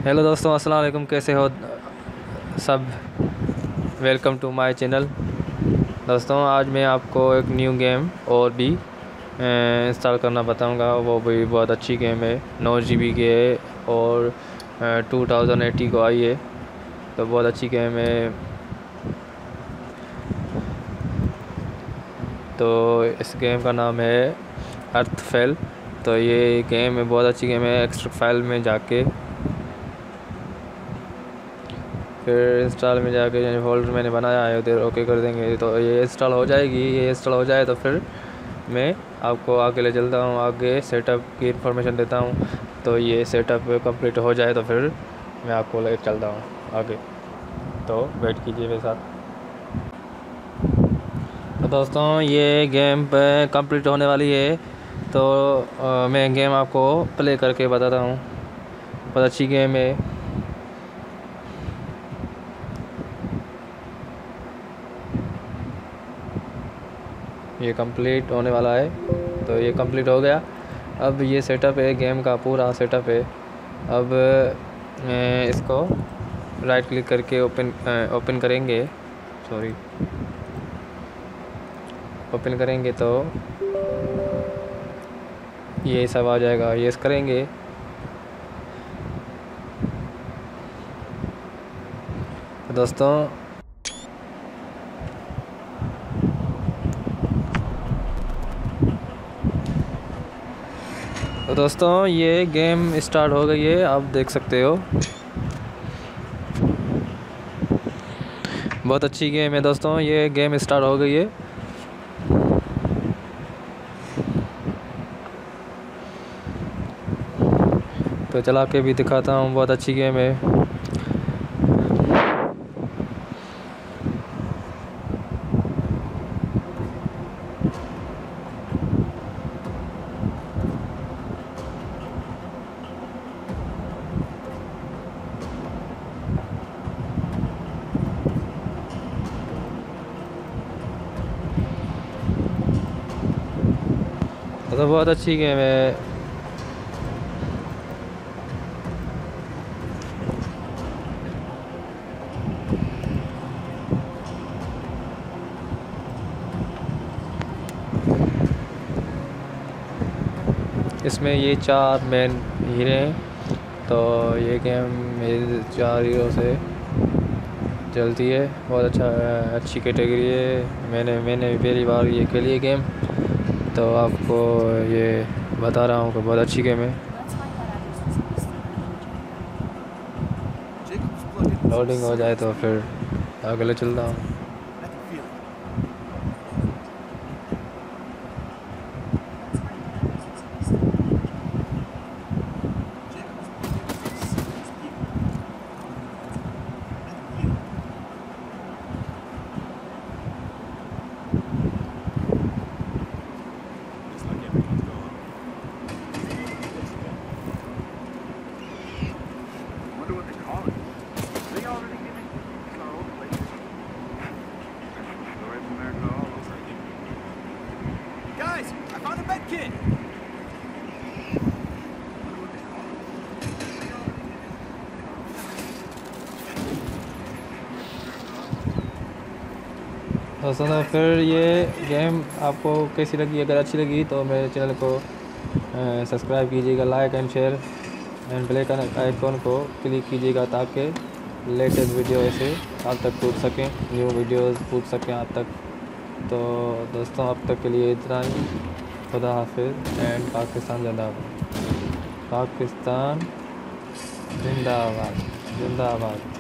Hello दोस्तों, अस्सलाम वालेकुम। कैसे हो सब? Welcome to my channel. दोस्तों, आज मैं आपको एक न्यू गेम और भी इंस्टॉल करना बताऊंगा। वो भी बहुत अच्छी गेम है, 9 GB की है और 2080 को आई है, तो बहुत अच्छी गेम है। तो इस गेम का नाम है अर्थफेल। तो ये गेम है, बहुत अच्छी गेम है। एक्स्ट्रा फाइल में जाके फिर इंस्टॉल में जाके यानी फोल्डर मैंने बनाया है उधर ओके कर देंगे तो ये इंस्टॉल हो जाएगी। ये इंस्टॉल हो जाए तो फिर मैं आपको आगे ले चलता हूँ, आगे सेटअप की इंफॉर्मेशन देता हूँ। तो ये सेटअप कंप्लीट हो जाए तो फिर मैं आपको ले चलता हूँ आगे। तो वेट कीजिए मेरे साथ। तो दोस्तों, ये गेम कंप्लीट होने वाली है, तो मैं गेम आपको प्ले करके बताता हूँ। बहुत अच्छी गेम है। ये कंप्लीट होने वाला है, तो ये कंप्लीट हो गया। अब ये सेटअप है, गेम का पूरा सेटअप है। अब इसको राइट क्लिक करके ओपन करेंगे, ओपन करेंगे तो ये सब आ जाएगा। यस करेंगे तो दोस्तों ये गेम स्टार्ट हो गई है, आप देख सकते हो। बहुत अच्छी गेम है दोस्तों, ये गेम स्टार्ट हो गई है। तो चला के भी दिखाता हूँ, बहुत अच्छी गेम है। तो बहुत अच्छी गेम है। इसमें ये 4 मेन हीरे हैं, तो ये गेम मेरे 4 हीरो से चलती है। बहुत अच्छी कैटेगरी है। मैंने भी पहली बार ये खेली है गेम, तो आपको ये बता रहा हूँ कि बहुत अच्छी गेम है। लोडिंग हो जाए तो फिर अगले चलता हूँ। दोस्तों, तो फिर ये गेम आपको कैसी लगी? अगर अच्छी लगी तो मेरे चैनल को सब्सक्राइब कीजिएगा, like and share and bell icon को क्लिक कीजिएगा, ताकि लेटेस्ट वीडियो ऐसे आप तक पहुँच सकें, न्यू वीडियोस पहुँच सकें आप तक। तो दोस्तों, अब तक के लिए इतना ही। खुदा हाफिज़ एंड पाकिस्तान जिंदाबाद। पाकिस्तान जिंदाबाद, जिंदाबाद।